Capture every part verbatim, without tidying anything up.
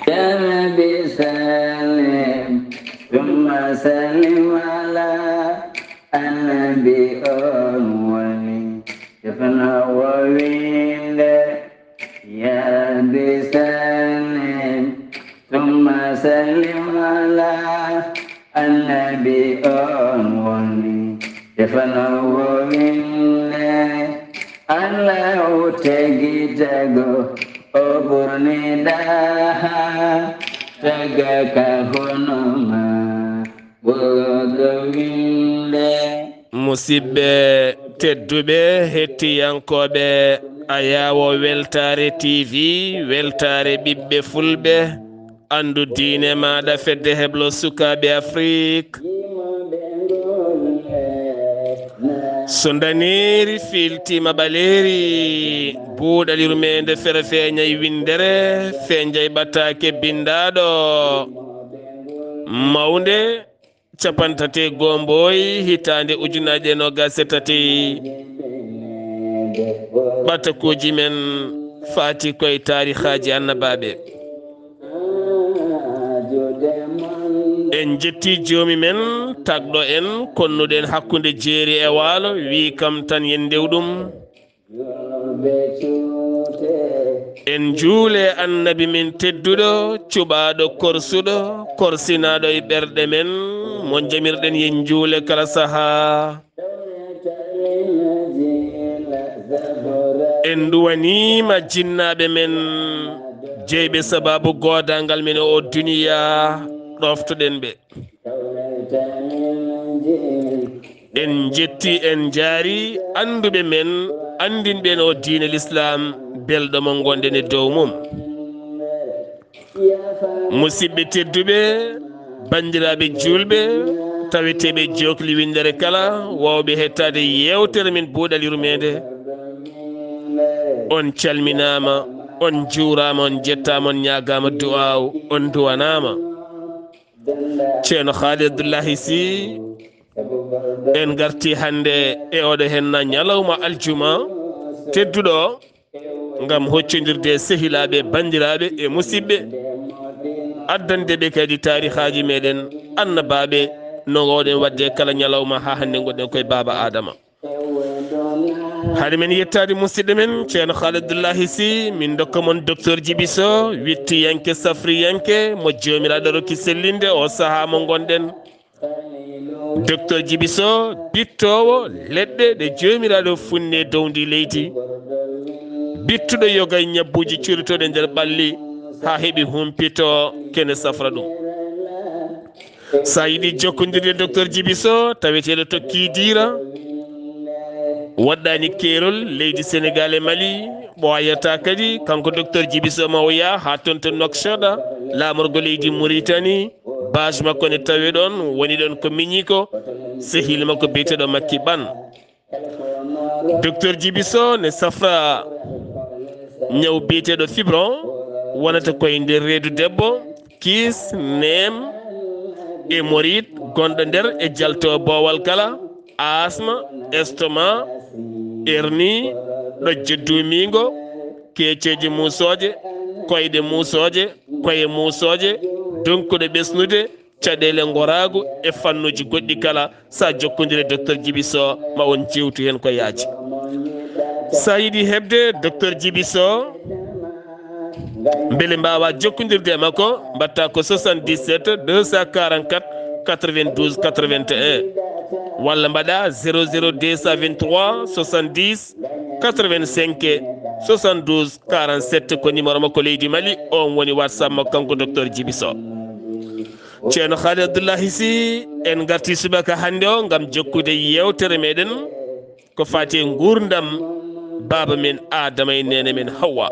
يا نبي سلم ثم سلم على النبي أولي يفنى وويل يا نبي سلم ثم سلم على النبي أولي يفنى وويل Allah utegi jago oburni daha taga kahonoma bogawinde musibbe teddube hettiyankoɓe ayawo weltare tv weltare ɓiɓɓe fulɓe andu diine maɗa fedde heblo sukaɓe afrique so daniri filtima ɓaleri buuɗalirumede fere feeñay windere feeñay ɓattake bindaɗo mawde capantate gomboy hitande ujunaje no gasetati ɓattakuji men fati koye tarihaji annabaɓe en jetti jomi men tagɗo en konnuɗen hakkude jeeri e waalo wi kam tan yen ndewɗum en juule annabi min tedduɗo cuɓaɗo korsuɗo korsinaɗo e ɓerɗe men mo jamirɗen yen juule kala saaha en duwanima jinnaɓe men jeyɓe sababu godalngal men o duniya ɗoftoɗen ɓe en jetti en jaari anduɓe men andinɓen o diine l'islam belɗo mo gonɗen e dow mum musidɓe tedduɓe bandiraɓe julɓe taweteɓe jokli windere kala wawɓe hettade yewtere min buuɗalirumede on calminama on juurama on jettama on ñagama du'aw on duwanama ceerno Khalid Abdoullahi Sy en garti hande e oɗo henna ñalawma aljuma tedduɗo ngam hoccodirde sehilaɓe bandiraɓe e musidɓe addandeɓe kadi tarihaji meɗen annabaɓe no gowɗen wadde kala ñalawma ha hande gonɗen koye baba adama haade men yettade musidɗo men ceerno Khalid Abdoullahi Sy min dokka mon docteur Djiby Sow wittiyanke safriyanke mo jomiraɗo rokki sellinde o saaha mo gonɗen docteur Djiby Sow bittowo leɗɗe ɗe jomiraɗo funne dowdi leydi bittuɗo yogay ñabbuji curitoɗe nder ɓalli ha heeɓi humpito kene safra ɗum sa yiɗi jokkodirde docteur Djiby Sow taweteɗo tokki dira waɗɗani keerol leydi Sénégal e Mali ɓoyata kadi kanko docteur Djiby Sow mawya ha toon to Nouakchott lamorgo leydi Mauritanie base makko ne tawe ɗon woni ɗon ko miñi ko sehil makko biyeteɗo Makki Ban docteur Djiby Sow ne safra ñaw biyeteɗo fibron wonata koye nder reedu debbo kiis neem hémorroïde gonɗo nder e jalto bowal kala asma estomac hernie ɗojjo duumigo keeceji musoje koyɗe musoje koye musoje donkuɗo ɓesnude caɗele goragu e fannuji goɗɗi kala sa jokkodire docteur Djiby Sow ma on jewtu hen ko yaaji sa yiɗi hebde docteur Djiby Sow beele mbawa jokkodirde makko mbatta ko soixante-dix-sept deux cent quarante-quatre quatre-vingt-douze quatre-vingt-un walla mbaɗa zéro zéro deux cent vingt-trois soixante-dix quatre-vingt-cinq soixante-douze quarante-sept ko numéro makko leydi Mali on woni WhatsApp makko kanko docteur Djiby Sow ceerno Khalid Abdoullahi Sy en garti subaka hande o ngam jokkude yewtere meɗen ko fati e gurdam baba men Adama e nene men Hawa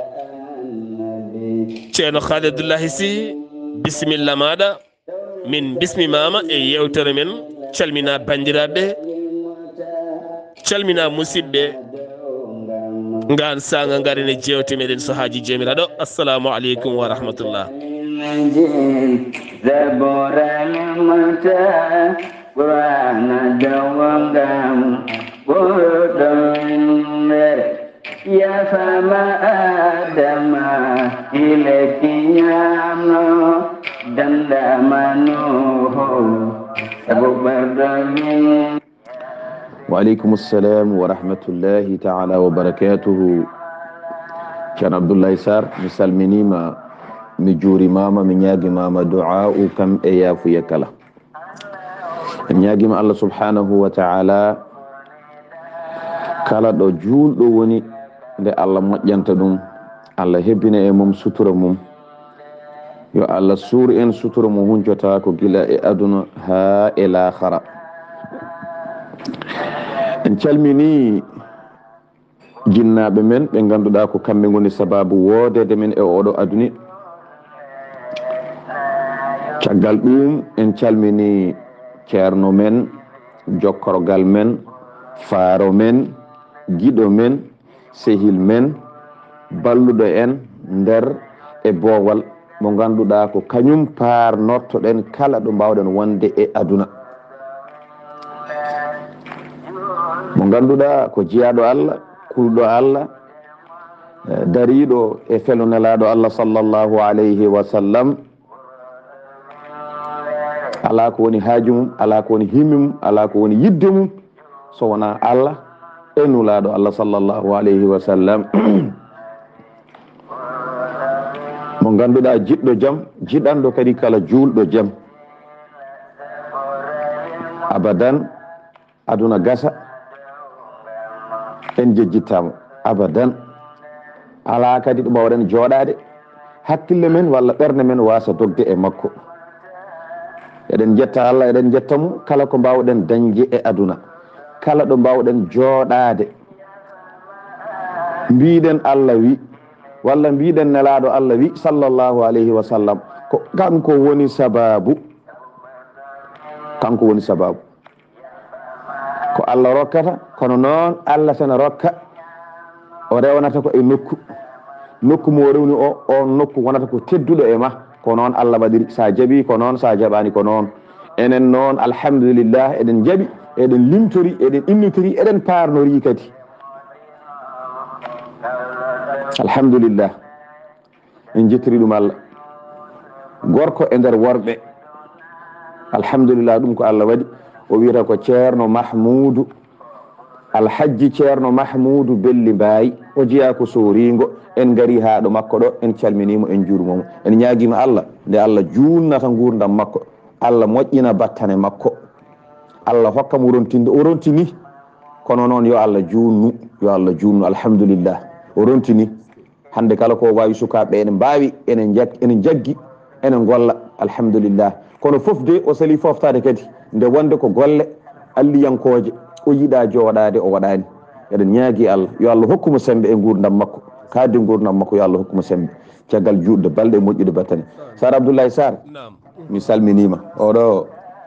ceerno Khalid Abdoullahi Sy bisimilla maɗa min bismimama e yewtere men calmina bandiraɓe calmina musidɓe ngan sanga garine jewte meɗen so haji jomiraɗo assalamu aleykum wa rahmatullah ya fama adama ile kinyama وعليكم السلام ورحمة الله تعالى وبركاته. كان عبد الله سار مثال منيما مجوري ماما من ياجي ماما دعاء كم إيا في يكلا نياجي الله سبحانه وتعالى kala ɗo julɗo woni nde Allah moƴƴanta ɗum Allah hebbina e mum sutura mum yo Allah suur en sutura mo huncota ko gila e aduna ha e lahara. En calmini jinnaɓe men ɓe ganduɗa ko kamɓe goni sababu wodede men e oɗo aduni. Caggal ɗum en calmini ceerno men, jokkorgal men, faaro men, giɗo men, sehil men, balluɗo en nder e boowal mo ganduɗa ko kañum parnortoɗen kala ɗo mbawɗen wonde e aduna. Mo ganduɗa ko jiyaɗo Allah, kulɗo Allah, dariɗo e felonelaɗo Allah sallallahu alayhi wa sallam, ala ko woni haaju mum, ala ko woni himmi mum, ala ko woni yidde mum so wona Allah e nulaɗo Allah sallallahu alayhi wa sallam. Mo ganduɗa jiɗɗo jaam, jiɗanɗo kadi kala julɗo jaam. Abadan aduna gasa en jejjittamo abadan, ala kadi ɗo mbawɗen joɗade hakkille men walla ɓerde men wasa dogde e makko. Eɗen jetta Allah, eɗen jettamo kala ko mbawɗen dañde e aduna, kala ɗo mbawɗen joɗade. Mbiɗen Allah wi walla mbiɗen nelaɗo Allah wi sallallahu alayhi wa sallam ko kanko woni sababu, kanko woni sababu ko Allah rokkata, kono noon Allah sene rokka o rewnata ko e nokku nokku mo rewni o on nokku wonata ko tedduɗo e ma, ko noon Allah waɗiri. Sa jaaɓi ko noon, sa jaɓani ko noon. Enen noon alhamdulillah eɗen jaaɓi, eɗen limtori, eɗen innitori, eɗen parnori kadi alhamdulillah. En jettiri ɗum Allah gorko e nder worɓe alhamdulillah. ɗum ko Allah waɗi. O wiyata ko ceerno Mahmoudou alhaji ceerno Mahmoudou Belli Mbayi, o jeeya ko soringo. En gari ha ɗo makko ɗo, en calminimo, en jurmomo, en ñaguima Allah nde Allah junnata gurdam makko, Allah moƴƴina battane makko, Allah hokka mo rontinde. O rontini, kono noon yo Allah junnu, yo Allah junnu alhamdulillah. O rontini hande kala ko wawi sukaɓe ene mbawi enen jag enen jaggi enen golla alhamdulillah. Kono foof de o sali foftade kadi nde wonde ko golle alliyankoje o yiɗa joɗade o waɗani. Eɗen ñaagui Allah yo Allah hokkumo sembe e gurdam makko, kadde gurdam makko yo Allah hokkumo sembe caggal juɗde balɗe e moƴƴude battane. Sar Abdoulaye Sar mi salminima. Oɗo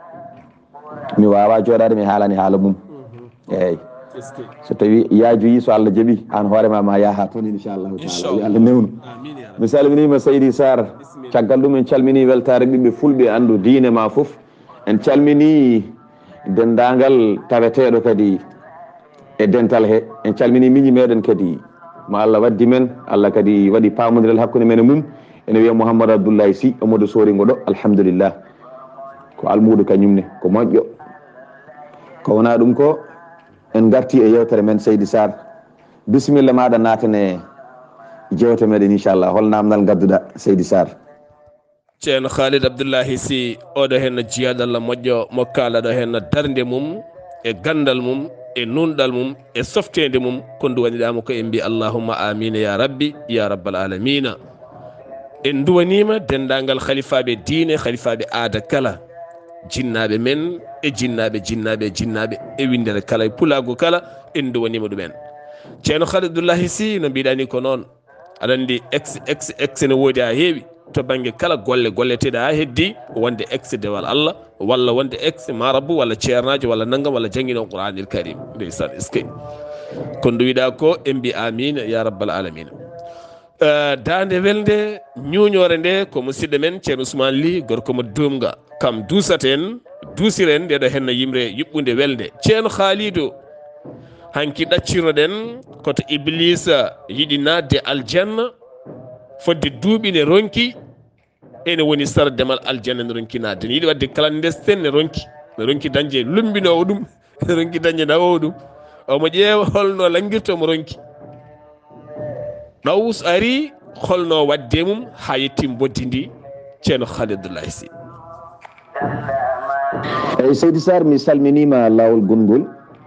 mi wawa joɗade mi haalani haala mum eyyi so tawi yaajoyi so Allah jaaɓi an hoorema ma yaaha toon inchallahu taala yo Allah newnu. Mi salminima Seydi Sar caggal ɗum en calmini weltare ɓiɓɓe fulɓe andu diine ma foof. En calmini dendagal taweteɗo kadi e dental he. En calmini miñi meɗen kadi mo Allah waddi men, Allah kadi waɗi pamodiral hakkude men e mum. Ene wiya Mouhamadou Abdoulaye Sy omodo soringo ɗo alhamdulillah ko almudo kañumne ko moƴƴo. Ko wona ɗum ko en garti e yewtere men Seydi Sar. Bisimilla maɗa natane jewte meɗen inchallah. Hol namdal gadduɗa Seydi Sar? ceerno Khalid Abdoullahi Sy oɗo henno jiyadallah moƴƴo mo kalaɗo henno darde mum e gandal mum e nunɗal mum e softede mum ko duwaniɗama ko en mbi allahumma amina ya rabbi ya rabbal alamina. En duwanima dendagal khalifaɓe diine, khalifaɓe aada kala, jinnaɓe men e jinnaɓe jinnaɓe jinnaɓe e windere kala e pulago kala, en duwanima ɗumen. ceerno Khalid Abdoullahi Sy no mbiɗani ko noon, aɗa andi ex ex ex ne woodi ha heewi to banggue kala golle golleteɗe ha heddi wonde ex dewal Allah walla wonde ex marabu walla ceernajo walla naggam walla jangguino Qur'anil Karim. Ndeysan eskey ko duwiɗa ko en mbi amina ya rabbal alamina. Uh, dande welde ñuñore nde ko musidɗo men ceerno Ousmane Ly gorko mo dumga kam dusaten dusiren ndeɗo henno yimre yuɓɓude welde. ceerno Khalidou hanki ɗaccirnoɗen koto Iblisa yiɗi nadde aljanna fodde duuɓi ne ronki ene woni sardemal aljanna ne ronki nadde ne yiɗi wadde kala ndesten ne ronki ne ronki dañde lumbinowo ɗum ne ronki dañde nawowo ɗum omo ƴeewa holno languirta mo ronki ɗawus ari holno wadde mum ha yettim boddi ndi ceerno Khalidoullahi Sy. eyyi Seydi Sarr mi salminima lawol gongol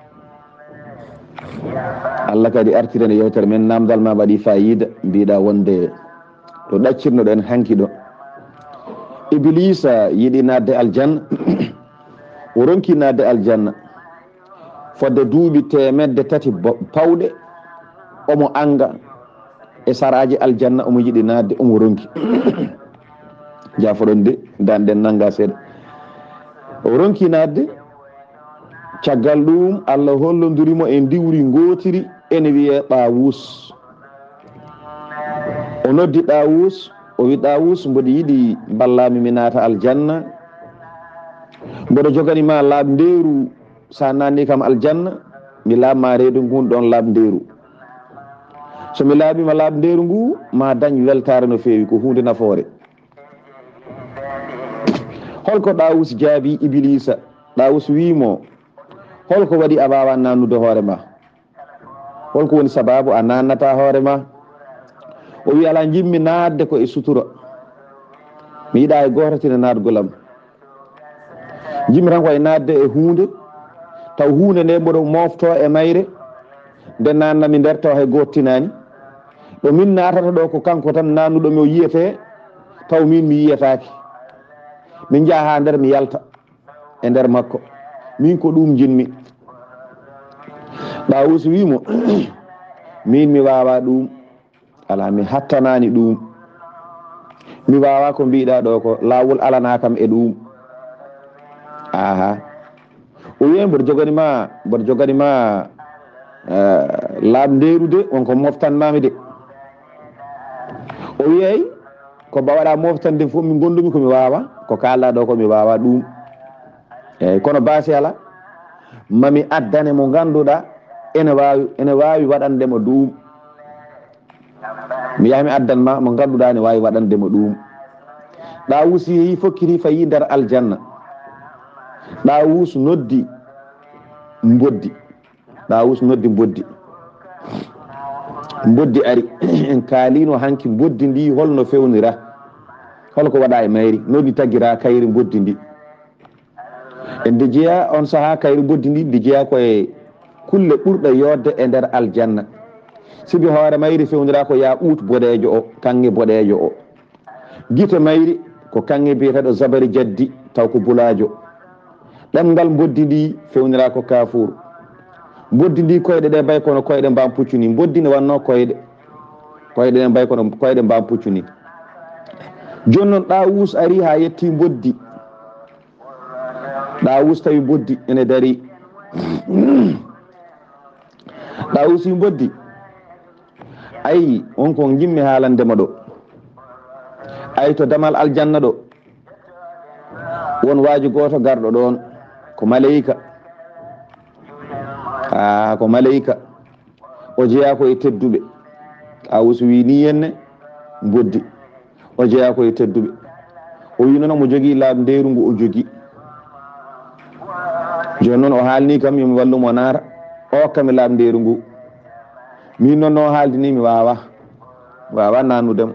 Allah kadi artirene yewtere men namdal ma waɗi fayida mbiɗa wonde to ɗaccirnoɗen hanki ɗo Iblisa yiɗi nadde aljanna o ronki nadde aljanna fodde duuɓi temedde tati pawɗe omo anga e saraji aljanna omo yiɗi nadde omo ronki jafoɗon de danɗen nanga seeɗa o ronki nadde caggal ɗum Allah hollodurimo e diwri gotiri ene wiye Ɗawus o noddi Ɗawus o wi Ɗawus mboɗo yiɗi ballami mi naata aljanna mboɗo joganima laaɓ ndeeru sa nanni kam aljanna mi laabma reedu ngun ɗon laaɓ ndeeru somi laaɓima laaɓ ndeeru ngu ma dañ weltare no feewi ko hunde nafoore holko Ɗawus jaabi Iblisa Ɗawus wimo holko waɗi a wawa nannude hoore ma holko woni sababu a nannata hoore ma o wi ala jimmi nadde ko e sutura mi yiɗa e gotatine nadgolam jimmi tan koye nadde e hunde taw hunde nde mboɗo mofto e mayre nde nannami nder taw hay gottinani ɗo min natata ɗo ko kanko tan nannuɗomi o yiyete taw min mi yiyetaki min jaa ha nder mi yalta e nder makko min ko ɗum jinmi Ɗawus wimo min mi wawa ɗum ala mi hattanani ɗum mi wawa ko mbiɗa ɗo ko lawol alana kam e ɗum aha o wi mboɗo joganima mboɗo joganima laaɓ nderude wonko moftanmami de o wiyey ko bawaɗa moftande fof mi gondumi komi wawa ko kalɗa ɗo ko mi wawa ɗum eyyi kono baasi ala mami addane mo ganduɗa ene wawi ene wawi waɗandemo ɗum mi yaha mi addanma mo ganduɗa ne wawi waɗandemo ɗum Ɗawus yeehi fokkiri fayi nder aljanna Ɗawus noddi mboddi Ɗawus noddi mboddi mboddi ari en kaalino hanki mboddi ndi holno fewnira holko waɗa e mayri noddi taggira kayri mboddi ndi en nde jeeya on saaha kayri mboddi ndi nde jeeya koye kulle ɓurɗe yodde e nder aljanna sibi hoore mayri fewnira ko ya ɓuut boɗejo o kanŋe boɗejo o guite mayri ko kanŋe biyeteɗo zabari jaddi taw ko bulajo ɗemngal mboddi ndi fewnira ko kafur mboddi ndi koyɗe ɗe mbay kono koyɗe mbam puccuni mboddi ne wanno koyɗe koyɗe ɗe mbay kono koyɗe mbam puccuni joni noon Ɗawus ari ha yetti mboddi Ɗawus tawi mboddi ene dari Ɗawus wi mboddi ayi on ko jimmi haalandema ɗo ay to damal aljanna ɗo won waaji goto garɗo ɗon ko maleyka a ko maleyka o jeeya ko e tedduɓe Ɗawus wi ni henne mboddi o jeeya ko e tedduɓe o wi noon omo jogui laaɓ nderu ngu o jogui joni noon o haalni kam yomi wallumo naata o hokkami laaɓ nderu ngu min noon no haaldini mi wawa wawa nannudemo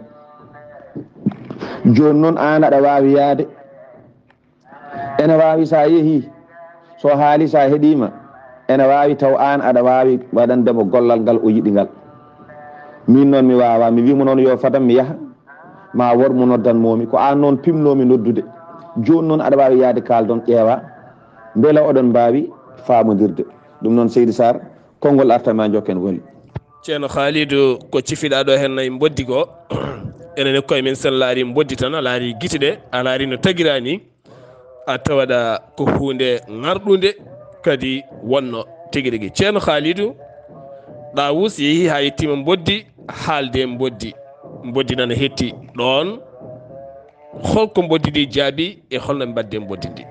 joni noon an aɗa wawi yaade ene wawi sa yeehi so haali sa heeɗima ene wawi taw an aɗa wawi waɗandemo gollal ngal o yiɗi ngal min noon mi wawa mi wimo noon yo fadam mi yaaha ma wormo noddanmomi ko an noon pimnomi noddude joni noon aɗa wawi yaade kaldon ƴeewa beela oɗon mbawi famodirde ɗum noon Seydi Sarr konngol artama jokken woli ceerno Khalidou ko cifiɗa ɗo hen nayi boddi ko enen koye men sen laari boddi tan a laari guite ɗe a laari no taguira ni a tawaɗa ko hunde garɗude kadi wonno tigui rigui ceerno Khalidou Ɗawus yeehi ha yettima boddi haalde boddi boddi nana hetti ɗon holko boddi ndi jaabi e holno mbadde boddi ndi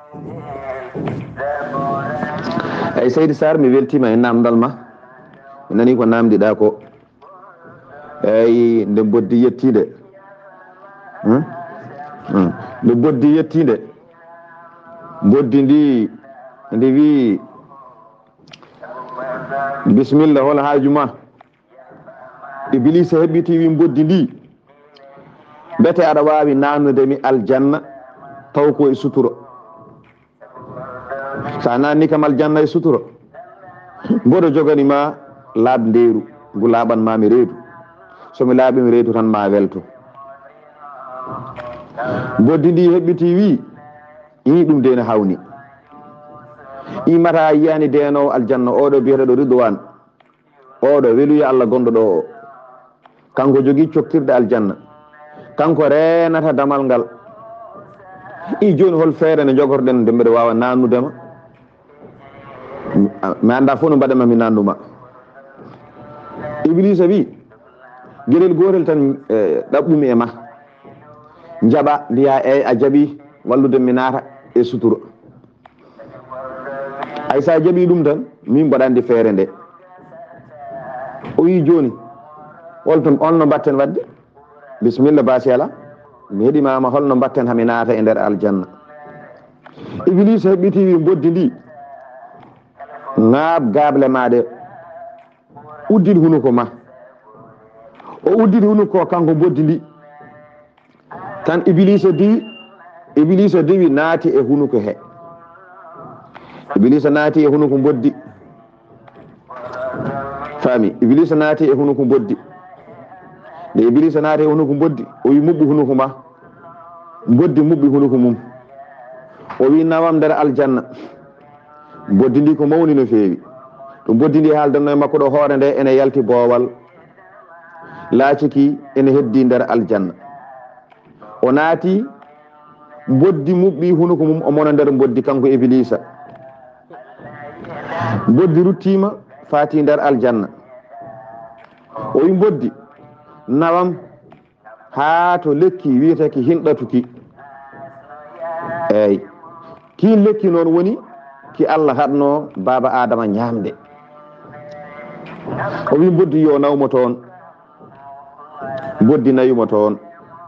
eyyi Seydi Sarr mi weltima e namdal ma mi nani ko namdiɗa ko eyyi nde boddi yettide nde boddi yettinde boddi ndi ndi wi bisimilla hol haaju ma iblisa heɓɓiti wi boddi ndi bete aɗa wawi nannude mi aljanna taw ko e suturo sa nanni kam aljanna e suturo mboɗo joganima laaɓ ndeeru ngu laaɓanmami reedu somi laaɓimi reedu tan ma welto boddi ndi heɓɓiti wi i ɗum de ne hawni imata yiyani denowo aljanna oɗo biyeteɗo ridwan oɗo weluya Allah gonɗo ɗo o kanko jogui coktirde aljanna kanko renata damal ngal i joni hol feere nde jogorɗen nde mbeɗa wawa nannudema mi anda fof no mbaɗema mi nannuma iblisa wi gueɗel gotel tan ɗaɓɓumi e ma jaɓa mbiya eyyi a jaaɓi wallude mi naata e suturo ay sa jaaɓi ɗum tan min mbaɗandi feere nde o wi joni holto holno mbatten wadde bisimilla basi ala mi heeɗimama holno mbatten hami naata e nder aljanna iblisa heɓɓiti wi boddi ndi ŋaab gable maɗe uddid hunuko ma o uddid hunuko kanko boddi ndi tan iblisa diwi iblisa diwi naati e hunuko he iblisa naati e hunuko boddi faami iblisa naati e hunuko boddi nde iblisa naati e hunuko boddi o wi muɓɓi hunuko ma boddi muɓɓi hunuko mum o wi nawam nder aljanna boddi ndi ko mawni no feewi to boddi ndi haaldanno e makko ɗo hoore nde ene yalti boowal laaciki ene heddi nder aljanna o naati boddi muɓɓi hunuko mum o mona nder boddi kanko iblisa boddi ruttima faati nder aljanna o wi boddi nawam haa to lekki wiyeteki hinɗatuki eyyi ki lekki noon woni ki Allah haɗno baba adama ñamde o wi boddi yo nawmo toon boddi nayumo toon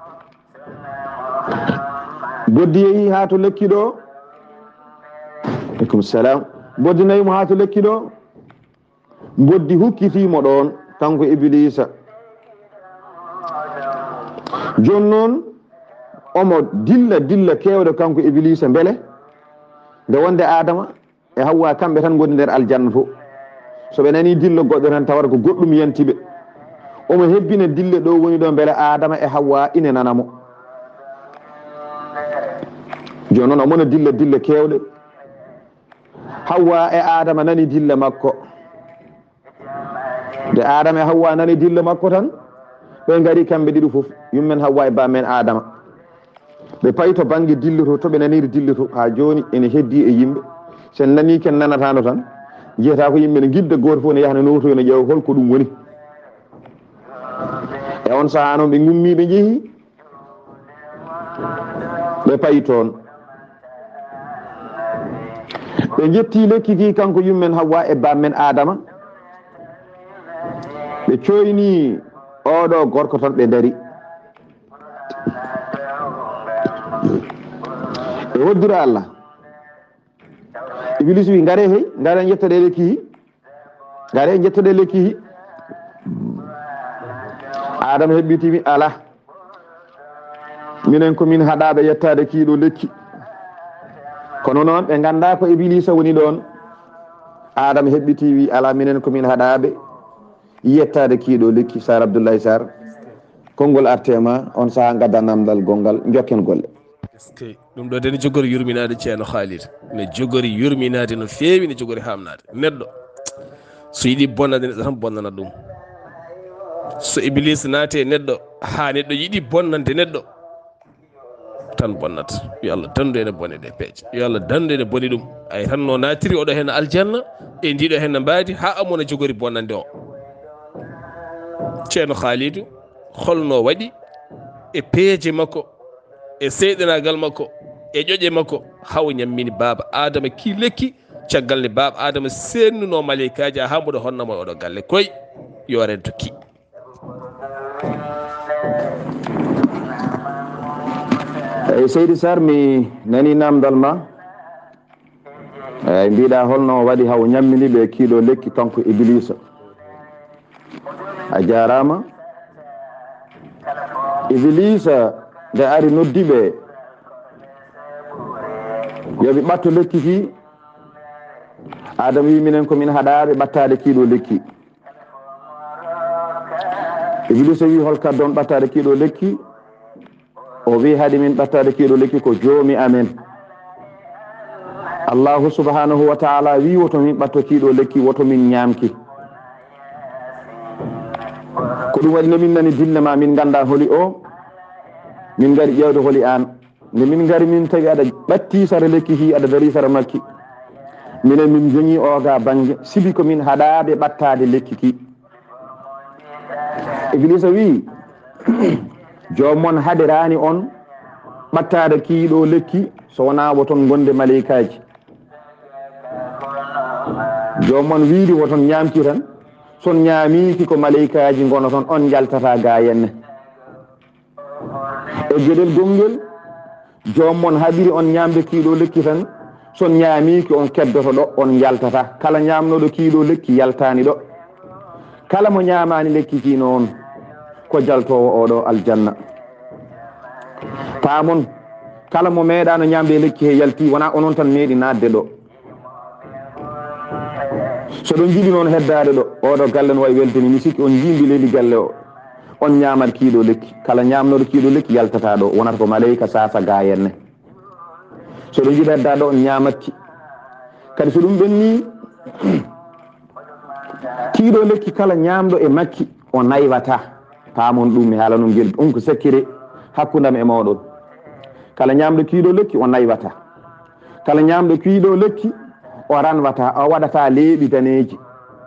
boddi yeehi haa to lekki ɗo aleykum salam boddi nayumo haa to lekki ɗo boddi hukkitimo ɗon kanko iblisa joni noon omo dilla dilla kewde kanko iblisa beele nde wonde adama e hawwa kamɓe tan goni nder aljanna to soɓe nani dilla goɗɗo tan tawata ko goɗɗum yantiɓe omo hebbina dille ɗo woni ɗo beele adama e hawwa ine nanamo joni noon omona dilla dilla kewɗe hawwa e adama nani dilla makko nde adama e hawwa nani dilla makko tan ɓe gari kamɓe ɗiɗi foof yummen hawwa e bamen adama ɓe payi to banggue dilloto to ɓe naniri dilloto ha joni ene heddi e yimɓe sen nani ken nanatano tan jiyata ko yimɓe ne guidda goto fof ne yahna noto ne ƴeewa holko ɗum woni e on saaha noon ɓe gummi ɓe jeehi ɓe payi toon ɓe jetti lekki ki kanko yummen hawwa e bammen adama ɓe coyni oɗo gorko tan ɓe dari e woddura Allah iblis wi ngare hey ngare jettoɗe lekki hi ngare jettoɗe lekki hi adama heɓɓiti wi ala minen komin haɗaɓe yettade kiiɗo lekki kono noon ɓe ganda ko iblisa woni ɗon adama heɓɓiti wi ala minen komin haɗaɓe yettade kiiɗo lekki Sar Abdoullahi Sar konngol artema on saaha gadda namdal gongal jokken golle eskey ɗum ɗo dene jogori yurminade ceerno Khalid ne jogori yurminade no feewi ne jogori hamnade neɗɗo so yiiɗi bonnade neɗɗo tan bonnana ɗum so iblis naate neɗɗo ha neɗɗo yiiɗi bonnande neɗɗo tan bonnata yo Allah dandu ene bone ɗe peeje yo Allah dandu ene boni ɗum ay tan no natiri oɗo hen aljanna e ndiɗo hen no mbaadi ha amona jogori bonnande o ceerno Khalidou holno waɗi e peeje makko e seyɗanagal makko e ƴoƴe makko haw ñammini baba adama ki lekki caggal nde baba adama sennuno maleykaji ha mboɗo honnamo oɗo galle koy yo rento ki e Seydi Sar mi nani namdal ma e mbiɗa holno waɗi haw ñammini ɓe kiiɗo lekki kanko Iblisa a jarama Iblisa nde ari noddiɓe yoɓe ɓatto lekki ki Adama wi minen komin haɗaɓe ɓattade kiiɗo lekki Iblisa wi holkat don ɓattade kiiɗo lekki o wi haade min ɓattade kiiɗo lekki ko joomi amen Allahu subhanahu wa ta'ala wi woto min ɓatto kiiɗo lekki woto min ñamki ko ɗum waɗi nomin nani dille ma min ganda holi o min gari ƴewde holi an nde min gari min tawi aɗa ɓatti sara lekki hi aɗa dari sara makki minen min joñi oga banggue sibi ko min haɗaɓe ɓattade lekki ki Iblisa wi jomon haɗirani on ɓattade kiiɗo lekki so wona woton gonde maleykaji jomon wiiri woton ñamki tan son ñamiki ko maleykaji gono ton on jaltata ga yenne e gueɗel gonguel jommon haɓiri on ñamde kiiɗo lekki tan son ñamiki on keddoto ɗo on jaltata kala ñamnoɗo kiiɗo lekki yaltani ɗo kala mo ñamani lekki ki noon ko jaltowo oɗo aljanna tamon kala mo meeɗano ñamde lekki he yalti wona onon tan meeɗi nadde ɗo soɗon jiɗi noon heddade ɗo oɗo galle no wayi weltani mi sikki on jimbi leydi galle o on ñamat kiiɗo lekki kala ñamnoɗo kiiɗo lekki yaltata ɗo wonata ko maleyka sasa ga henne soɗon jiɗi heddade ɗo on ñamatti kadi so ɗum ɓenni kiiɗo lekki kala ñamɗo e makki o naywata pamon ɗum mi haala non guel ɗum ko sekkire hakkudam e mawɗon kala ñamɗo kiiɗo lekki o naywata kala ñamɗo kiiɗo lekki o ranwata o waɗata leeɓi daneji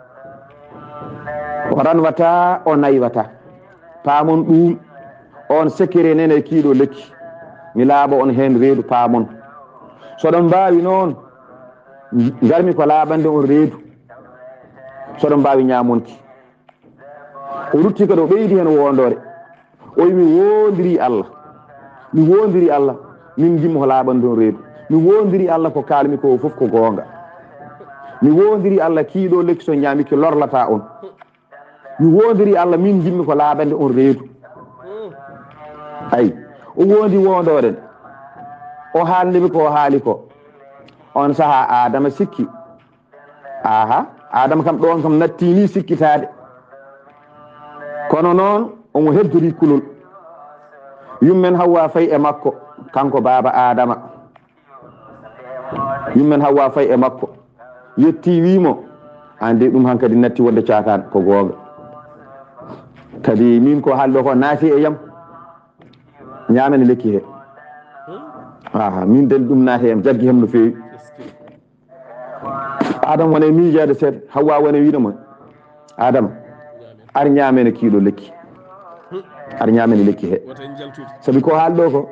o ranwata o naywata pamon ɗum on sekkire nene kiiɗo lekki mi laaɓa on hen reedu pamon soɗon mbawi noon garmi ko laaɓande on reedu soɗon mbawi ñamonki o rutti kadi o ɓeydi hen wondore o wi mi wondiri Allah mi wondiri Allah min jimmo ko laaɓande on reedu mi wondiri Allah ko kalmi ko foof ko gonga mi wondiri Allah kiiɗo lekki so ñamiki lorlata on mi wondiri Allah min jimmi ko laaɓande on reedu ayi o wondi wondore o haalnimi ko o haali ko on saaha Adama sikki aha Adama kam ɗon kam nattini sikkitade kono noon omo heddori kulol yummen Hawwa fayi e makko kanko baba Adama yummen Hawwa fayi e makko yetti wimo ande ɗum hankadi natti wonde cakan ko gonga kadi min ko haalɗo ko naati e yam ñamene lekki he aha min den ɗum naati e yam jaggi hem no fewi Adama wone miijade seeɗa Hawwa wone wiinoma Adama ar ñamene kiiɗo lekki ar ñamene lekki he sabi ko haalɗo ko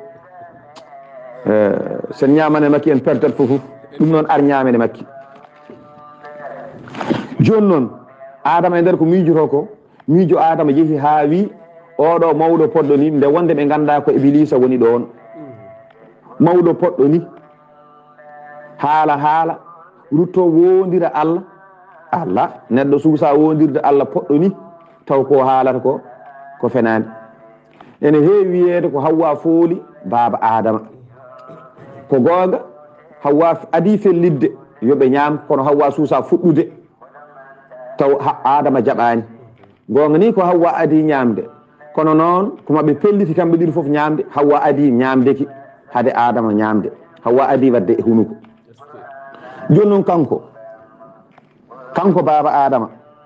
sen ñamane makki en pertat fofof ɗum noon ar ñamene makki joni noon Adama e nder ko miijoto ko miijo Adama yeehi ha wi oɗo mawɗo poɗɗo ni nde wonde ɓe ganda ko Iblisa woni ɗon mawɗo poɗɗo ni haala haala rutto wondira Allah Allah neɗɗo suusa wondirde Allah poɗɗo ni taw ko haalata ko ko fenani ene heewi wiyeede ko Hawwa fooli baba Adama ko gonga Hawwa adi fellidde yoɓe ñaam kono Hawwa suusa fuɗɗude taw Adama jaɓani gonga ni ko Hawwa adi ñamde kono noon ko maɓe pelliti kamɓe ɗiɗi foof ñamde Hawwa adi ñamdeki hade Adama ñamde Hawwa adi wadde e hunuko joni noon kanko kanko baba Adama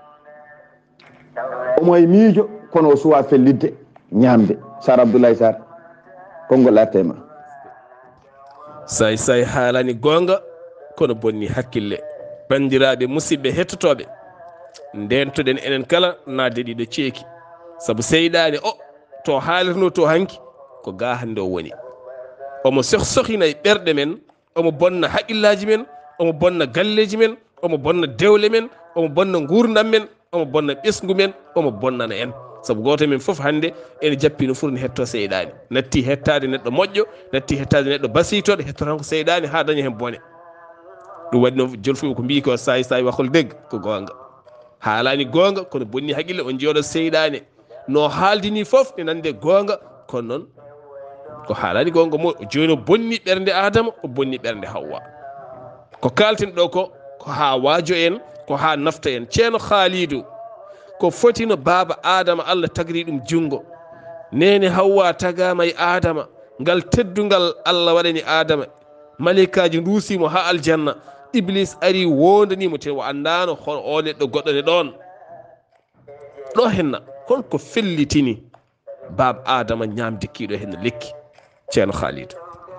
omo e miijo kono o suwa fellidde ñamde Sar Abdoulaye Sar konngol artema say say haalani gonga kono bonni hakkille bandiraɓe musidɓe hettotoɓe ndentoɗen enen kala nadde ɗiɗo ceeki saabu seyɗani o to haalirno to hanki ko ga hande o woni omo soh sohina e ɓerɗe men omo bonna haqqillaji men omo bonna galleji men omo bonna dewle men omo bonna gurdam men omo bonna ɓesgu men omo bonnana en sabu goto men fof hande ene jappi no furni hetto seyɗani natti hettade neɗɗo moƴƴo natti hettade neɗɗo basitoɗo hetto tan ko seyɗani ha daña hen bone ɗum waɗi noon jolfuɓe ko mbi ko sayi sayi wakol degg ko gonga haalani gonga kono bonni haqqille on jooɗo seyɗani no haaldini foof ne nande gonga kono noon ko haalani gonga mo joni o bonni ɓernde adama o bonni ɓernde hawwa ko kalten ɗo ko ko ha waajo en ko ha nafta en ceerno Khalidou ko fotino baaba adama Allah tagri ɗum jungo nene hawwa tagama e adama ngal teddungal Allah waɗani adama malikaji duusimo ha aljanna iblis ari wondanimo te o andano hon o neɗɗo goɗɗo ne ɗon ɗo henna holko fellitini baaba adama ñamde kiiɗo henna lekki ceerno Khalidou.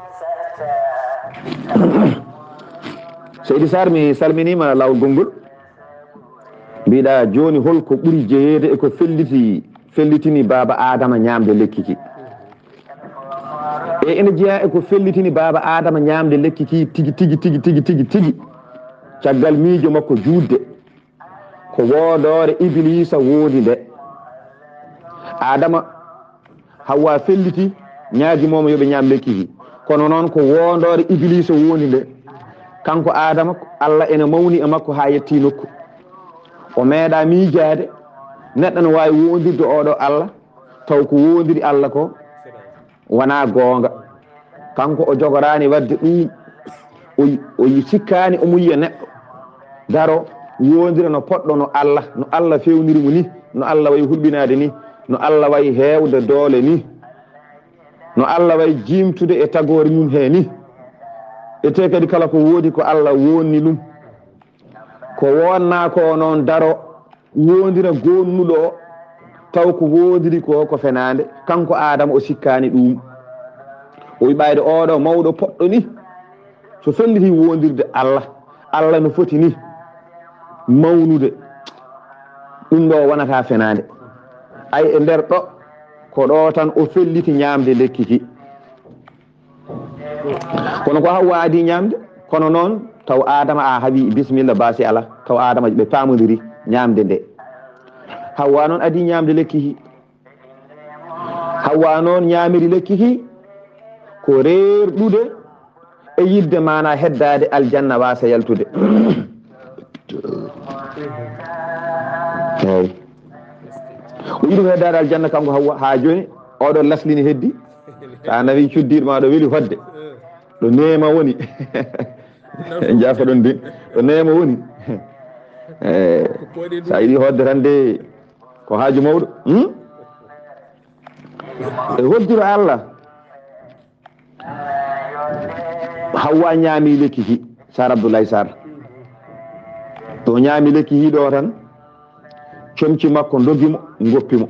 Seydi Sarr mi salminima lawol gongol mbiɗa joni holko ɓuuri jeeyede eko felliti fellitini baaba adama ñamde lekki ki e ene jeeya eko fellitini baaba adama ñamde lekki ki tigi tigi tigi tigi tigi tigi caggal miijo makko juutde ko woodore iblisa woodi nde adama Hawwa felliti ñaagimomo yoɓe ñaam lekki ki kono noon ko wondore iblisa wondi nde kanko adama Allah ene mawni e makko ha yetti nokku o meeɗa miijade neɗɗo ne wawi wondirde oɗo Allah taw ko wondiri Allah ko wona goonga kanko o jogorani wadde ɗum o sikkani omo yiya neɗɗo daro wondira no poɗɗo no Allah no Allah fewnirimo ni no Allah wayi hulɓinade ni no Allah wayi heewde doole ni no Allah wayi jimtude e tagore mum he ni ete kadi kala ko woodi ko Allah wonni ɗum ko wonna ko noon daro wondira gonnuɗo o taw ko wodiri ko ko fenande kanko Adama o sikkani ɗum o wiɓayde oɗo mawɗo poɗɗo ni so felliti wondirde Allah Allah no foti ni mawnude ɗum ɗo wonata fenande ay e nder ɗo ko ɗo tan o felliti ñamde lekki ki kono ko Hawwa adi ñamde kono noon taw Adama a haawi bisimilla basi ala taw Adama ɓe pamodiri ñamde nde Hawwa noon adi ñamde lekki ki Hawwa noon ñamiri lekki ki ko reerɗude e yidde mana heddade aljanna wasa yaltude eyyi o yiɗi ko heddade aljanna kanko Hawwa ha joni oɗo laslini heddi sa nawi cuddiɗo ma ɗo weeli hodde ɗo neema woni jaafa ɗon de ɗo neema woni e sa yiɗi hodde tan de ko haaju mawɗo e hoddiro Allah Hawwa ñaami lekki ki Sar Abdoulaye Sarr to ñaami lekki hi ɗo tan comci makko dogimo goppimo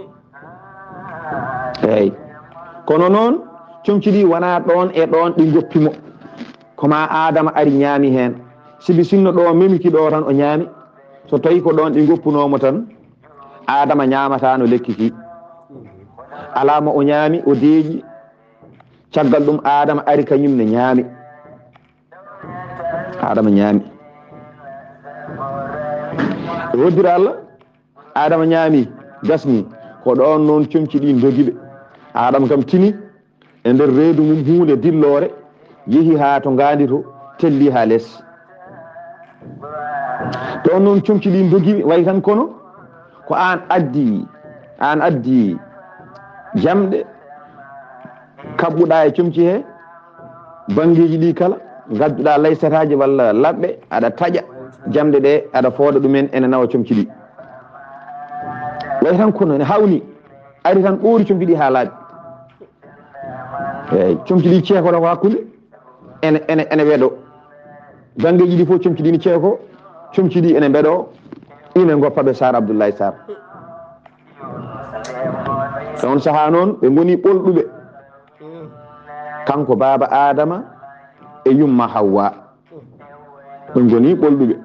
eyyi kono noon comci ɗi wona ɗon e ɗon ɗi goppimo koma Adama ari ñaami hen sibi sinno ɗo memiki ɗo tan o ñaami so tawi ko ɗon ɗi goppunomo tan Adama ñamata no lekki ki alama o ñaami o deeƴi caggal ɗum Adama ari kañum ne ñaami Adama ñaami e woddira Allah Adama ñaami gasni ko ɗon noon comci ɗi dogiɓe Adama kam tini e nder reedu mum hunde dillore yeehi ha to gandi to telli ha less ɗon noon comci ɗi dogiɓe way tan kono ko an addi an addi jamɗe kabɓuɗa e comci he bangeji ɗi kala gadduɗa laysataji walla labɓe aɗa taƴa jamɗe ɗe aɗa fooɗa ɗumen ene nawa comci ɗi way tan kono ne hawni ari tan ɓoori comci ɗi ha laaɓi eyyi comci ɗi ceekoɗo ko hakkude ene ene ene weeɗo bangeji ɗi fof comci ɗi ne ceeko comci ɗi ene mbeɗo ine goppaɓe Sar Abdoulaye Sarr on saaha noon ɓe goni ɓolɗuɓe kanko baaba Adama e yumma Hawwa ɓe goni ɓolɗuɓe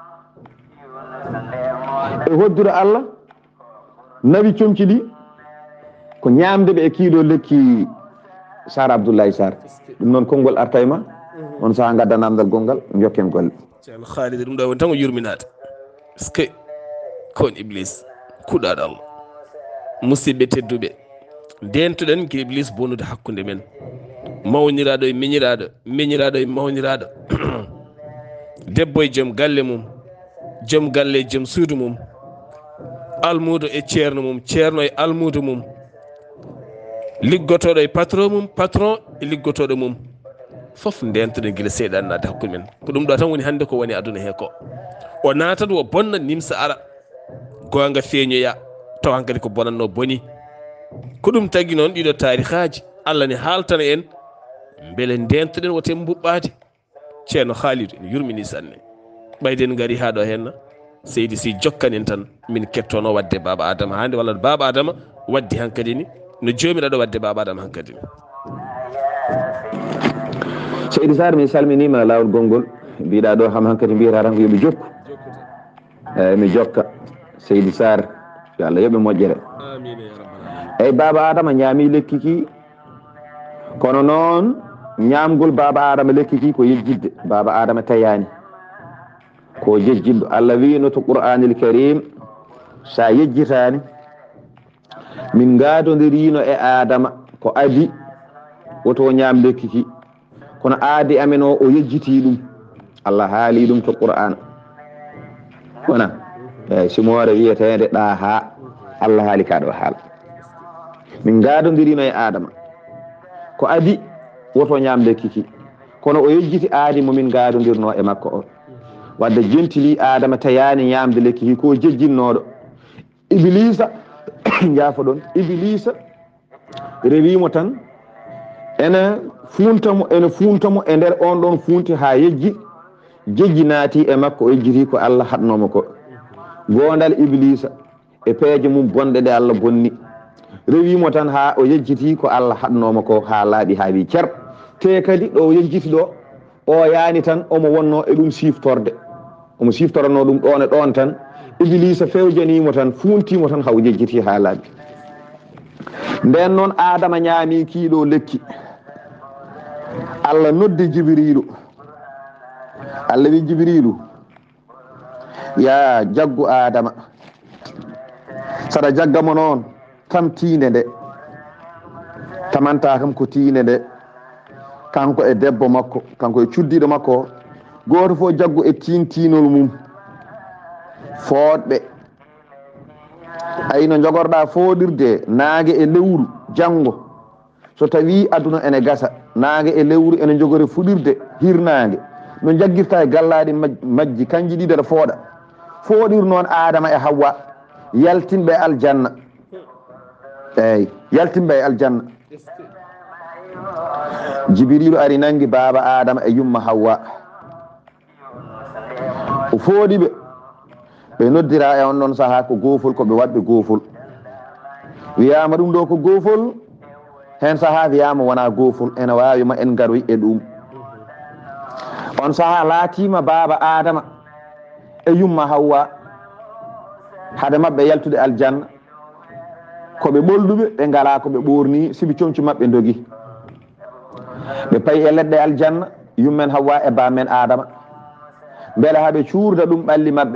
e hoddura Allah nawi comci ɗi ko ñamde ɓe e kiiɗo lekki Sar Abdoulaye Sarr ɗum noon konngol arta e ma on saaha gadda namdal gongal jokken golle ceerno Khalid ɗum ɗo woni tan ko yurminade est ce que kon iblis kuɗaɗo Allah musidɓe tedduɓe dentoɗen ko iblis bonude hakkude men mawniraɗo e miñiraɗo miñiraɗo e mawniraɗo debbo e joom galle mum joom galle e joom suudu mum almudo e ceerno mum ceerno e almudo mum liggotoɗo e patron mum patron e liggotoɗo mum fof dentoɗen guila seyɗan naade hakkude men ko ɗum ɗo tan woni hande ko woni aduna he ko o natat wo bonna nimsa ara gonga feeñoya taw hankkadi ko bonanno boni ko ɗum tagui noon ɗiɗo tarihaji Allah ne haltana en beele dentoɗen wote mbuɓɓade ceerno Khalidou ene yurmini sanne ɓayden gaari ha ɗo henna seydi si jokkanen tan min kettono wadde baba adama hande walla baba adama waddi hankkadi ni no jomiraɗo wadde baba adama hankkadi ni seydi Sarr mi salminima lawol gongol mbiɗa ɗo ham hankkadi mbiyata tan ko yooɓe jokku eyyi mi jokka seydi Sarr yo Allah yooɓe moƴƴere eyyi baba adama ñaami lekki ki kono noon ñamgol baba adama lekki ki ko yejjidde baba adama tayani ko jejjidɗo Allah wino to qur'anil karim sa yejjitani min gadodirino e adama ko adi woto ñam lekki ki kono aadi amen o o yejjiti ɗum Allah haali ɗum to qur'an wona eyyi simore wiyetede ɗa ha Allah haali kaɗo haal min gadodirino e adama ko adi woto ñam lekki ki kono o yejjiti aadi momin gadodirno e makko o wadde jentili adama tayani ñamde lekki ki ko jejjinnoɗo iblisa jaafa ɗon iblisa rewimo tan ene funtamo ene funtamo e nder on ɗon funti ha yejji jejji naati e makko o yejjiti ko Allah hatnomo ko gondal iblisa e peeje mum bonɗe ɗe Allah bonni rewimo tan ha o yejjiti ko Allah hatnomo ko ha laaɓi ha wi cer te kadi ɗo o yejjiti ɗo o yaani tan omo wonno e ɗum siftorde omo siftorano ɗum ɗon e ɗon tan iblisa fewjanimo tan funtimo tan haw jejjiti ha laaɓi nden noon adama ñaami kiiɗo lekki Allah noddi Jibrilu Allah wi Jibrilu ya jaggu adama saɗa jaggamo noon tam tiinde nde tamanta kam ko tiinde nde kanko e debbo makko kanko e cuddiɗo makko goto fof jaggu e tintinol mum fooɗɓe ayino jogorɗa fooɗirde naage e lewru janggo so tawi aduna ene gasa naage e lewru ene jogori fuɗirde hirnage no jaggirta e gallaɗi majji kanji ɗiɗi aɗa fooɗa fooɗir noon adama e Hawwa yaltinɓe aljanna eyyi yaltinɓe e aljanna Jibrilu ari nangi baba adama e yumma Hawwa o fooɗiɓe ɓe noddira e on ɗon saaha ko goofol koɓe waɗɓe goofol wiyama ɗum ɗo ko goofol hen saaha wiyama wona goofol ene wawima en garoy e ɗum on saaha laatima baba adama e yumma Hawwa hade mabɓe yaltude aljanna koɓe ɓolduɓe ɓe ngala koɓe ɓorni sibi comci mabɓe dogi ɓe payi e leɗɗe aljanna yummen Hawwa e bamen adama beele haɓe cuurda ɗum ɓalli mabɓe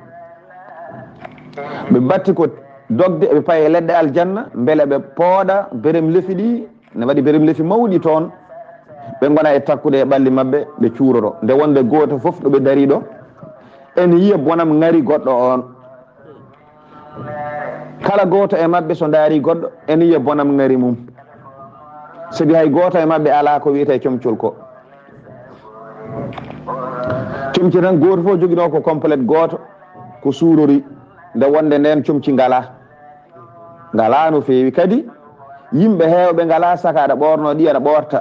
ɓe batti ko dogde ɓe payi e leɗɗe aljanna beele ɓe pooɗa berem lefi ɗi ne waɗi berem lefi mawɗi toon ɓe gona e takkude e ɓalli mabɓe ɓe cuuroro nde wonde goto foof ɗo ɓe dari ɗo ene yiya bonam ngari goɗɗo on kala goto e mabɓe so daari goɗɗo ene yiya bonam ngari mum sabi hay goto e mabɓe ala ko wiyete comcol ko comci tan goto fof joguino ko complète goto ko suurori nde wonde nden comci ngala ngala no feewi kadi yimɓe heewɓe ngala saka aɗa ɓorno ɗi aɗa ɓorta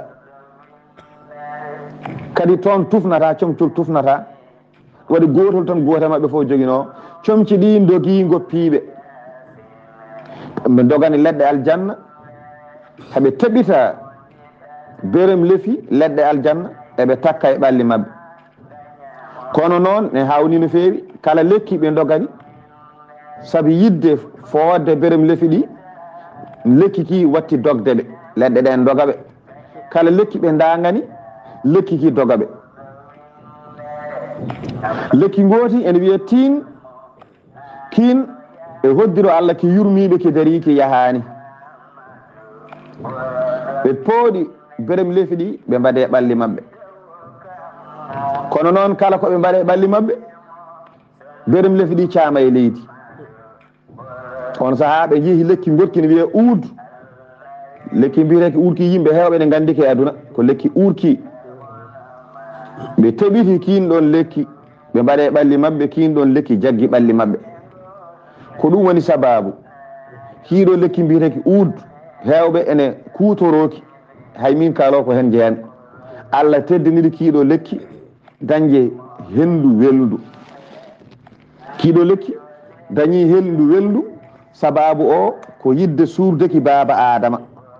kadi toon tufnata comcol tufnata waɗi gotol tan goto e mabɓe fof joguino comci ɗi dogi goppiɓe ɓe dogani leɗɗe aljanna haɓe taɓita berem lefi leɗɗe aljanna eɓe takka e ɓalli mabɓe kono noon ne hawni no feewi kala lekki ɓe dogani saabu yidde foodde berem lefi ɗi lekki ki watti dogde ɓe leɗɗe ɗen doga ɓe kala lekki ɓe dagani lekki ki doga ɓe lekki gooti ene wiye tin kin e hoddiro Allah ki yurmiɓe ki dari ki yahani ɓe pooɗi berem lefi ɗi ɓe mbaɗe ɓalli maɓɓe kono noon kala ko ɓe mbaɗe ɓalli maɓɓe berem lefi ɗi caama e leydi on saaha ɓe jeehi lekki gorkini wiye uud lekki mbiyeteki uurki yimɓe hewɓe ne gandi ke aduna ko lekki uurki ɓe toɓiti kiin ɗon lekki ɓe mbaɗe ɓalli maɓɓe kiin ɗon lekki jaggi ɓalli maɓɓe ko ɗum woni sababu hiiɗo lekki mbiyeteki uud hewɓe ene kutoroki hay min kaalo ko hen jeyan Allah teddiniri kiiɗo lekki dañje hendu weldu kiiɗo lekki dañi hendu weldu sababu o ko yidde suurdeki baaba adama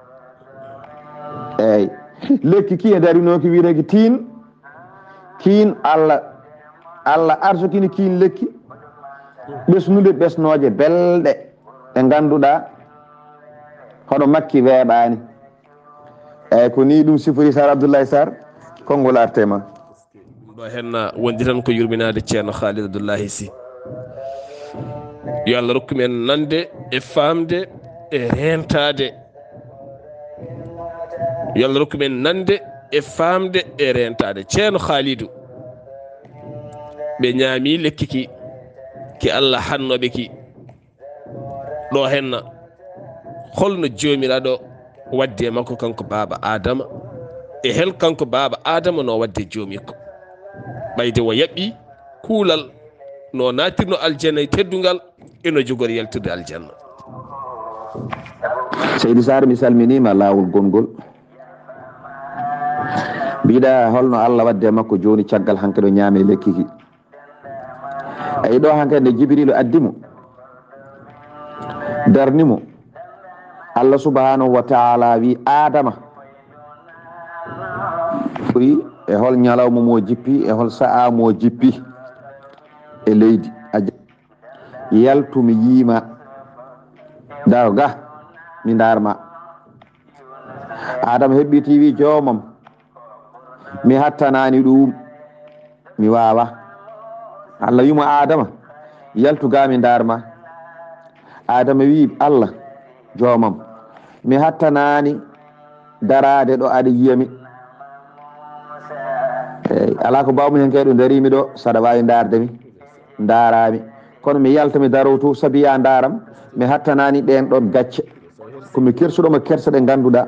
eyyi lekki ki e darinoki wiyeteki tiin kiin Allah Allah arsokini kiin lekki ɓesnude ɓesnoje belɗe ɗe ganduɗa hoɗo makki weeɓani eyyi ko ni ɗum sifori Sar Abdoullahi Sarr konngol artema ɗum ɗo henna wondi tan ko yurminade ceerno Khalid Abdoullahi Sy yo Allah rokkumen nande e famde e rentade yo Allah rokkumen nande e famde e rentade ceerno Khalidou ɓe ñaami lekki ki ki Allah hannoɓe ki ɗo henna holno jomiraɗo wadde makko kanko baaba adama e hel kanko baaba adama no wadde jomikko ɓayde wo yaɓɓi kuulal no natirno aljanna e teddungal eno jogori yaltude aljanna. Seydi Sarr mi salminima lawol gongol mbiɗa holno Allah wadde makko joni caggal hanke ɗo ñaame lekki ki ayi ɗo hanke nde Jibrilu addimo darnimo Allah subhanahu wa ta'ala wi adama ɓuri e hol ñalawma mo jippi e hol sa'a mo jippi e leydi yaltu mi yiima daw ga mi darma adama heɓɓiti wi joomam mi hattanani ɗum mi wawa Allah wimo adama yaltu ga mi darma adama wi Allah joomam mi hattanani darade ɗo aɗa yiyami eyyi ala ko bawmi hen kay ɗo darimi ɗo saɗa wawi dardemi darami kono mi yalta mi darow to saabi ya daram mi hattanani ɗen ɗon gacce komi kersuɗoma kersa ɗe ganduɗa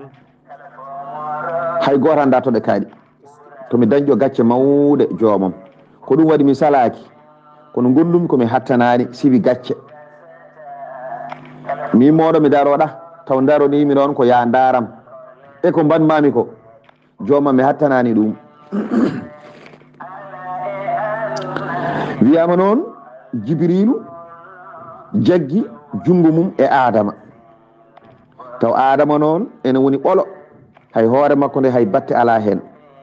hay goto anda to ɗe kaaɗi tomi dañƴo gacce mawɗe joomam ko ɗum waɗi mi salaki kono gondumi komi hattanani siwi gacce mi moɗo mi daroɗa taw daronimi noon ko ya daram e ko mbanmami ko joomam mi hattanani ɗum wiyama noon Jibrilu jaggi jungo mum e adama taw adama noon ene woni ɓolo hay hoore makko nde hay batte ala hen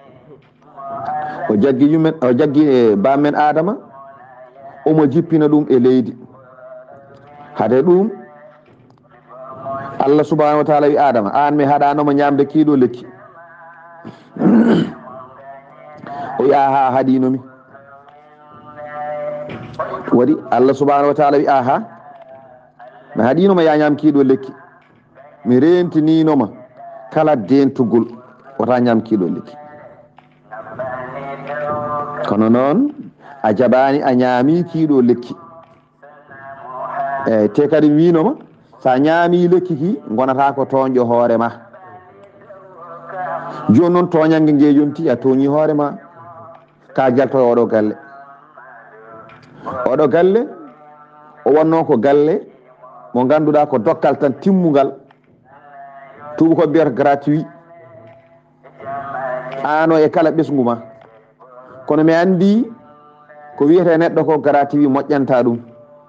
o jaggi yumen o jaggi e bammen adama omo jippina ɗum e leydi hade ɗum Allah subhanahu wa ta'ala wi adama an mi haɗanoma ñamde kiiɗo lekki o wi aha haɗinomi waɗi Allah subhanahu wa ta'ala wi aha mi haɗinoma ya ñam kiiɗo lekki mi rentinoma kala dentugol wota ñam kiiɗo lekki kono noon a jaɓani a ñaami kiiɗo lekki eyyi te kadi winoma sa ñaami lekki ki gonata ko toñƴo hoorema joni noon toñange nge yonti a toñi hoorema ka jalto oɗo galle oɗo galle o wonno ko galle mo ganduɗa ko dokkal tan timmugal tuuba ko biyata gratuit ano e kala ɓesgu ma kono mi andi ko wiyete neɗɗo ko gratuit moƴƴanta ɗum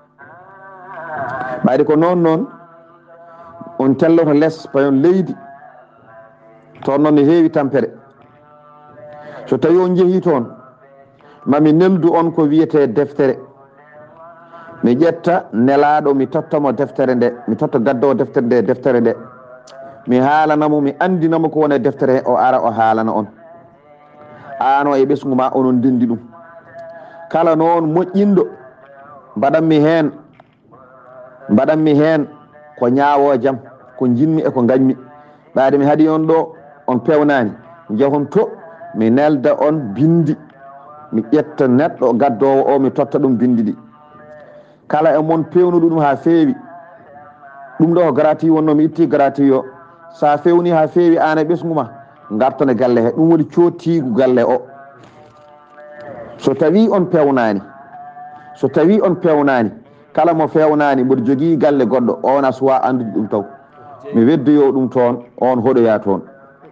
ɓayde ko noon noon on telloto less payon leydi toon noon ne heewi tampere so tawi on jeehi toon mami neldu on ko wiyete deftere mi ƴetta nelaɗo mi tottamo deftere nde mi totta gaddowo deftere nde deftere nde mi haalanamo mi andinamo ko woni deftere o ara o haalana on ano e ɓesgu ma onon ndendi ɗum kala noon moƴƴinɗo mbaɗanmi hen mbaɗanmi heen ko ñaawo jam ko jinmi e ko gañmi ɓaade mi haɗi on ɗo on pewnani jehon to mi nelda on bindi mi ƴetta neɗɗo gaddowo o mi totta ɗum bindi ɗi kala e mon pewnuɗo ɗum ha feewi ɗum ɗo ko gratuit wonno mi itti gratuit o sa fewni ha feewi an e ɓesgu ma gartone galle he ɗum woni cottigu galle o so tawi on pewnani so tawi on pewnani kala mo fewnani mboɗo jogui galle goɗɗo on a suwa andude ɗum taw mi weddoyo ɗum toon on hoɗoya toon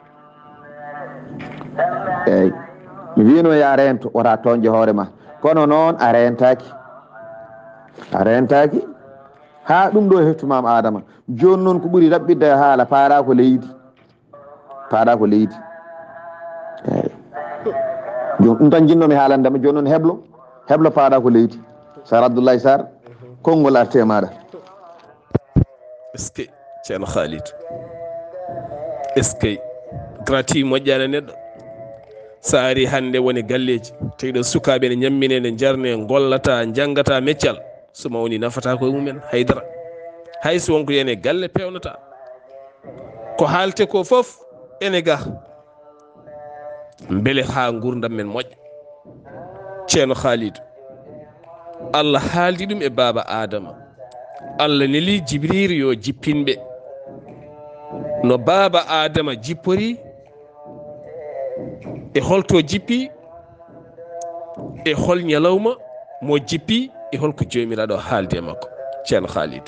eyyi mi wino ya rento wota toonje hoore ma kono noon a rentaki a rentaki ha ɗum ɗo heftumama adama joni noon ko ɓuuri raɓɓidde e haala paara ko leydi paara ko leydi eyyi joni ɗum tan jinnomi haalandema joni noon heblo heblo paara ko leydi sar Abdoulaye Sarr konngol arte maɗa est ce que ceerno Khalid est ce que gratuit moƴƴani neɗɗo sa ari hande woni galleji tawi ɗo sukaɓe ne ñammine ne jarne gollata janggata meccal soma woni nafata koye mumen haydara hayso wonko yene galle pewnata ko haalte ko foof ene ga beele ha gurdam men moƴƴa ceerno Khalid Allah haaldi ɗum e baba adama Allah neli Jibril yo jippinɓe no baba adama jippori e holto jippi e hol ñalawma mo jippi e holko jomiraɗo haaldi e makko ceerno Khalid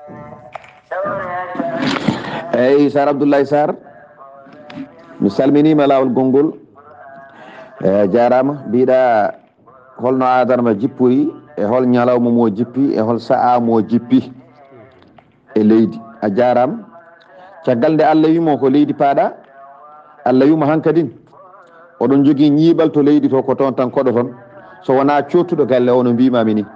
eyyi sar Abdoulaye Sarr mi salminima lawol gongol e jarama mbiɗa holno adama jippori e hol ñalawma mo jippi e hol sa'a mo jippi e leydi a jarama caggal nde Allah wimo ko leydi paaɗa Allah wimo hankadin oɗon jogui ñiiɓal to leydi to ko toon tan koɗo toon so wona cottuɗo galle o no mbimami ni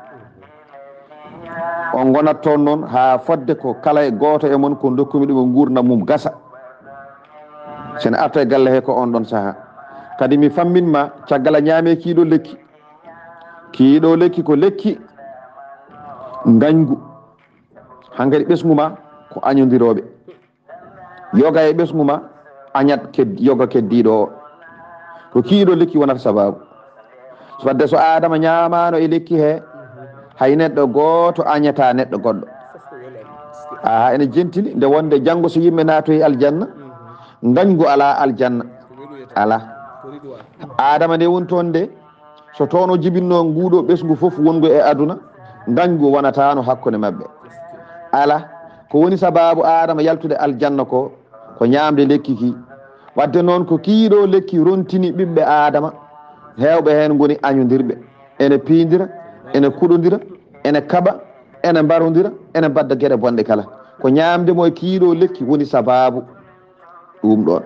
on gonat toon noon ha fodde ko kala e goto e mon ko dokkumi ɗum e gurdam mum gasa sene arta e galle he ko on ɗon saaha kadi mi famminma caggal a ñaame kiiɗo lekki kiiɗo lekki ko lekki gañgu hankkadi ɓesgu ma ko añodiroɓe yoga e ɓesgu ma añat keddi yoga keddiɗo o ko kiiɗo lekki wonata sababu so wadde so adama ñamano e lekki he hay neɗɗo goto añata neɗɗo goɗɗo a ene jentini nde wonde janggo so yimɓe natoyi aljanna gañgu ala aljanna ala adama nde woni toon nde so toon o jibinno nguuɗo ɓesgu foof wongo e aduna gañgu wonatano hakkude mabɓe ala ko woni sababu adama yaltude aljanna ko ko ñamde lekki ki wadde noon ko kiiɗo lekki rontini ɓiɓɓe adama hewɓe hen goni añodirɓe ene piidira ene kuɗodira ene kaɓa ene mbarodira ene badda gueɗe bonɗe kala ko ñamde mo e kiiɗo lekki woni sababu ɗum ɗon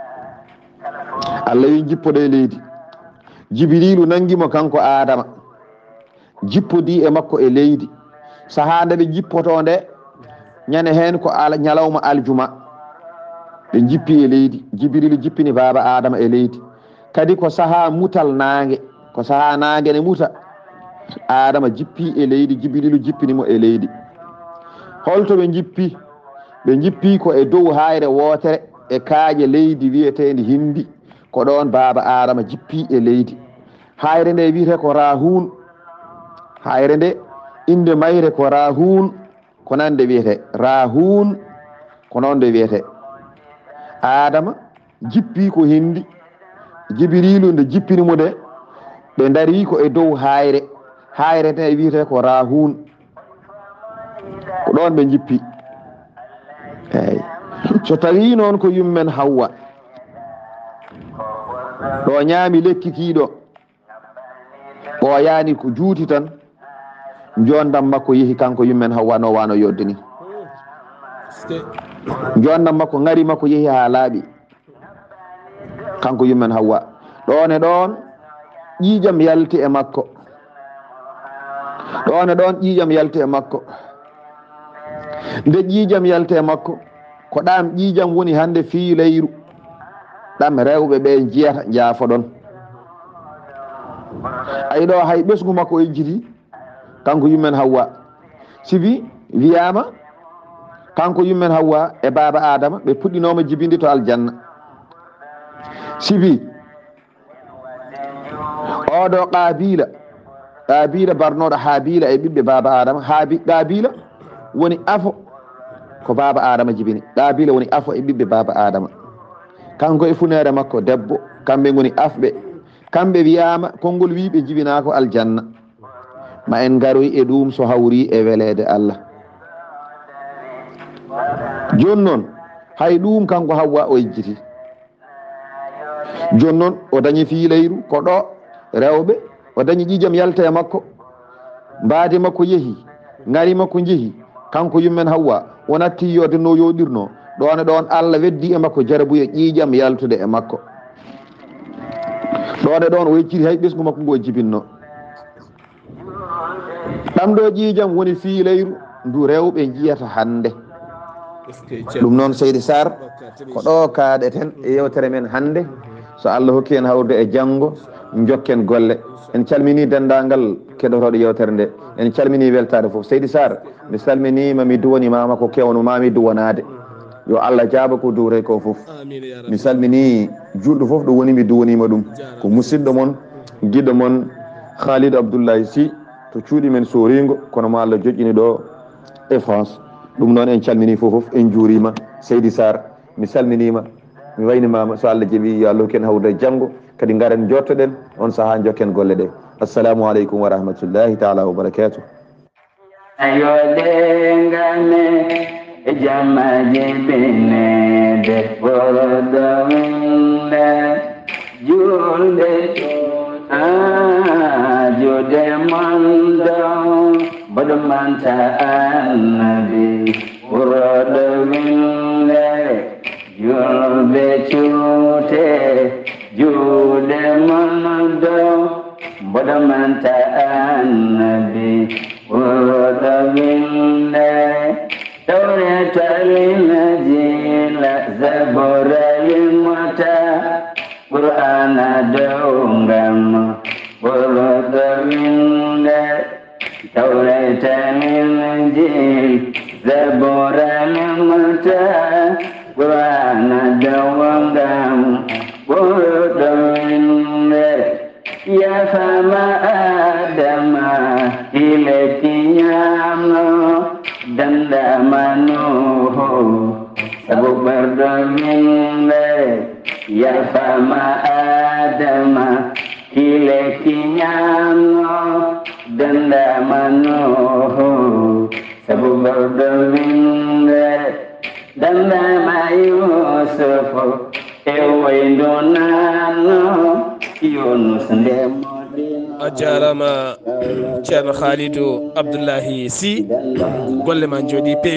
Allah wi jippoɗo e leydi Jibrilu nangimo kanko adama jippodi e makko e leydi saaha nde ɓe jippoto nde ñande hen ko al ñalawma aljuma ɓe jippi e leydi Jibrilu jippini baba adama e leydi kadi ko saaha mutal nangue ko saaha nangue ne muta adama jippi e leydi Jibrilu jippinimo e leydi holto ɓe jippi ɓe jippi ko e dow hayre wotere e kaaƴe leydi wiyetede hindi ko ɗon baba adama jippi e leydi hayre nde wiyete ko rahun hayre nde inde mayre ko rahun ko nande wiyete rahun ko noon nde wiyete adama jippi ko hindi Jibrilu nde jippinimo de ɓe dari ko e dow hayre hayre nde wiyete ko rahun ko ɗon ɓe jippi eyyi so tawi noon ko yummen Hawwa ɗo ñaami lekki kiiɗo o yaani ko juuti tan jondam makko yehi kanko yummen Hawwa no wano yodde ni jondam makko ngari makko yehi ha laaɓi kanko yummen Hawwa ɗon e ɗon ƴiƴam yalti e makko ɗon e ɗon ƴiƴam yalti e makko nde ƴiƴam yalti e makko ko ɗam ƴiƴam woni hande fii leyru ɗam rewɓe ɓe jiyata jaafo ɗon ayi ɗo hay ɓesgu makko o ejjiti kanko yummen Hawwa sibi wiyama kanko yummen Hawwa e baba Adama ɓe puɗɗinoma jibinde to aljanna sibi oɗo Qabila Qabila barnoɗo Habila e ɓiɓɓe baba Adama haabi Qabila woni afo ko baba Adama jibini Qabila woni afo e ɓiɓɓe baba Adama kanko e funere makko debbo kamɓe goni afɓe kamɓe wiyama konngol wi ɓe jibinako aljanna ma en garoy e ɗum so hawri e welede Allah joni noon hay ɗum kanko Hawwa o yejjiti joni noon o dañi fiilayru ko ɗo rewɓe o dañi ƴiijam yalta e makko mbaade makko yeehi ngari makko jeehi kanko yummen Hawwa o natti yode no yoɗirno ɗon e ɗon Allah weddi e makko jarabuye ƴiijam yaltude e makko ɗon e ɗon o yecciti hay ɓesgu makko ngo jibinno ɗam ɗo ƴiijam woni fiilayru ndu rewɓe jiyata hande ɗum noon Seydi Sarr ko ɗo kaaɗeten e yewtere men hande so Allah hokki en hawrude e janngo jokken golle en calmini dendagal keɗotoɗo yewtere nde en calmini weltade foof Seydi Sarr mi salminima mi duwanimama ko kewno mami duwanade yo Allah jaaba ko duure ko foof mi salmini julɗo foof ɗo woni mi duwanima ɗum ko musidɗo moon guiɗo moon Khalidou Abdoullahi Sy to cuuɗi men Soringo kono mo Allah joƴƴini ɗo e France ɗum noon en calmini fof foof en juurima Seydi Sarr mi salminima mi waynimama so Allah jaaɓi yo Allah ken hawrude janggo kadi garen jottoɗen on saaha jokken golle ɗe assalamu aleykum wa rahmatullahi taala wa barakatuh ayodengame jamaje benede borodowinde julde jude mondo bodmanta annabi borodowinde julde cute jude mondo bodmanta annabi borodowinde tawretalin zaboralimata qur'ana dongam borodowinde tawretalin zaboralimata qur'ana dongam borodowinde ya fama adama ilekiyamo danda manuho sabu berdaminde ya fama adama ilekiyamo danda manuho sabu berdaminde danda mayusufu ewendonano Yunus ndemo a jarama ceerno Khalidou Abdoullahi Sy golle ma jooɗi